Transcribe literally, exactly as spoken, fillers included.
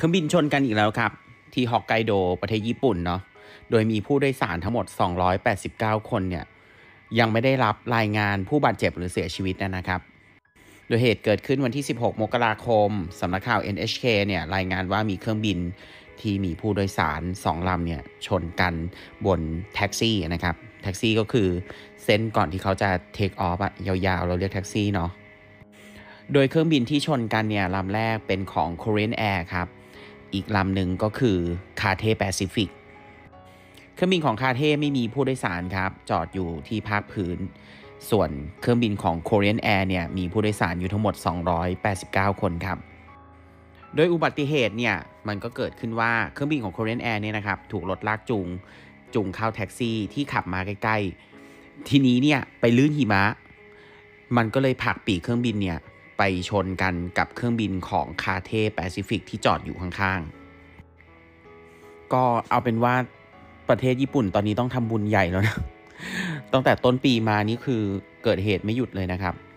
เครื่องบินชนกันอีกแล้วครับที่ฮอกไกโดประเทศญี่ปุ่นเนาะโดยมีผู้โดยสารทั้งหมดสองร้อยแปดสิบเก้าคนเนี่ยยังไม่ได้รับรายงานผู้บาดเจ็บหรือเสียชีวิตนะครับโดยเหตุเกิดขึ้นวันที่สิบหกมกราคมสำนักข่าว เอ็น เอช เค เนี่ยรายงานว่ามีเครื่องบินที่มีผู้โดยสารสองลำเนี่ยชนกันบนแท็กซี่นะครับแท็กซี่ก็คือเส้นก่อนที่เขาจะเทคออฟอะยาวๆเราเรียกแท็กซี่เนาะโดยเครื่องบินที่ชนกันเนี่ยลำแรกเป็นของ Korean Air ครับอีกลำหนึ่งก็คือ Cathay Pacific เครื่องบินของ Cathay ไม่มีผู้โดยสารครับจอดอยู่ที่ภาคพื้นส่วนเครื่องบินของ Korean Air เนี่ยมีผู้โดยสารอยู่ทั้งหมดสองร้อยแปดสิบเก้าคนครับโดยอุบัติเหตุเนี่ยมันก็เกิดขึ้นว่าเครื่องบินของ Korean Air เนี่ยนะครับถูกรถลากจูงจูงเข้าแท็กซี่ที่ขับมาใกล้ๆทีนี้เนี่ยไปลื่นหิมะมันก็เลยผลักปีกเครื่องบินเนี่ยไปชนกันกับเครื่องบินของ Cathay Pacific ที่จอดอยู่ข้างๆก็เอาเป็นว่าประเทศญี่ปุ่นตอนนี้ต้องทำบุญใหญ่แล้วนะตั้งแต่ต้นปีมานี่คือเกิดเหตุไม่หยุดเลยนะครับ